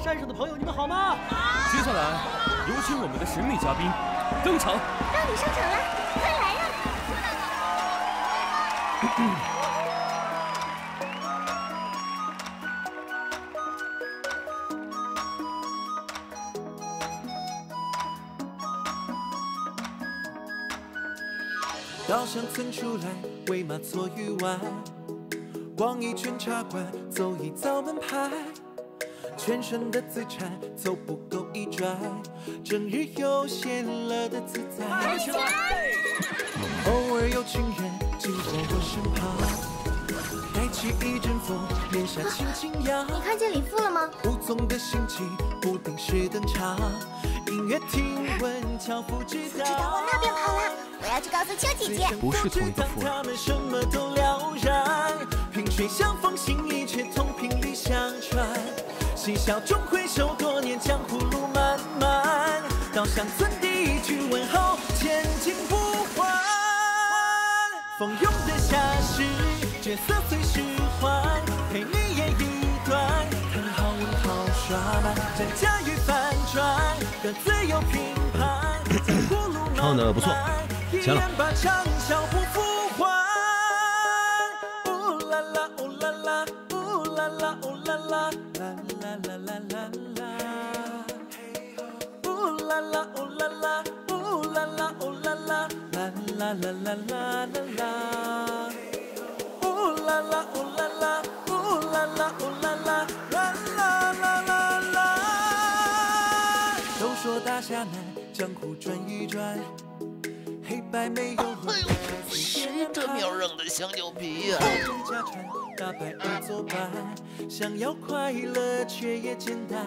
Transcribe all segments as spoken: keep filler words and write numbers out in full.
山上的朋友，你们好吗？ 接下来有请我们的神秘嘉宾登场。 让你上场了，快来呀！ 稻香村出来，喂马错鱼丸，逛一圈茶馆，走一遭门牌，全身的资产凑不够一转，整日悠闲乐得自在。偶尔有情人经过我身旁，带起一阵风，脸颊轻轻扬。 你看见李父了吗？ 胡总的心情不定时登场，音乐听闻，巧妇知道。 知道往那边跑了，我要去告诉邱姐姐。 不是同一个夫人。 他们什么都了然，萍水相逢，心意却同频率相传。嬉笑中回首，多年江湖路漫漫。稻香村第一句问候，千金不换。蜂拥的夏时，角色随时换，陪你演一段，看好问好耍满，真假与反转，各自有评判。 唱的不错，行了。 把长啸不复还。呜啦啦，呜啦啦，呜啦啦，呜啦啦，啦啦啦啦啦啦。呜啦啦，呜啦啦，呜啦啦，呜啦啦，啦啦啦啦啦啦啦。呜啦啦，呜啦啦，呜啦啦，呜啦啦，啦啦啦啦啦。都说大侠难，江湖转一转。黑白没有哎呦，谁的喵扔的香蕉皮呀？ 大白而作伴，想要快乐却也简单。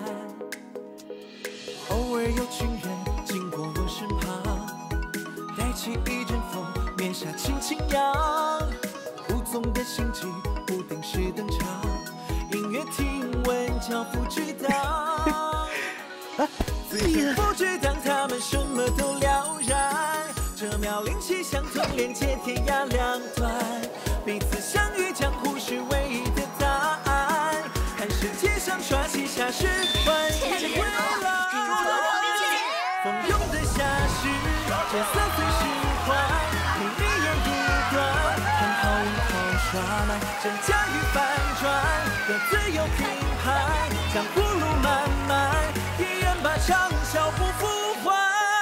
偶尔有情人经过我身旁，带起一阵风，面纱轻轻扬。胡总的心机不定时登场，音乐听闻，巧妇知道。自不知当他们什么都了然。这妙龄气相通，连接天涯两端，彼此相遇，江湖是唯一的答案。看世界上刷起下时，欢喜归来。蜂拥的夏时，角色随时换，陪你演一段，看好运好耍满，真假与反转，各自有评判。江湖路漫漫，一人把长啸不复还。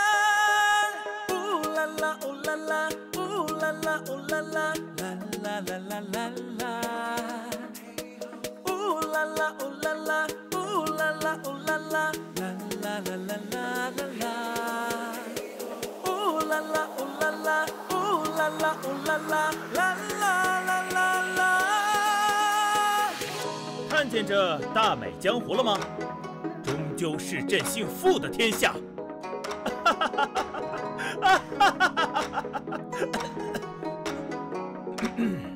啦啦哦啦啦，呜啦啦哦啦啦，啦啦啦啦啦啦。呜啦啦哦啦啦，呜啦啦哦啦啦，啦啦啦啦啦啦啦。呜啦啦哦啦啦，呜啦啦哦啦啦，啦啦啦啦啦。 看见这大美江湖了吗？终究是朕姓傅的天下。哈哈哈哈哈！哈哈哈哈哈！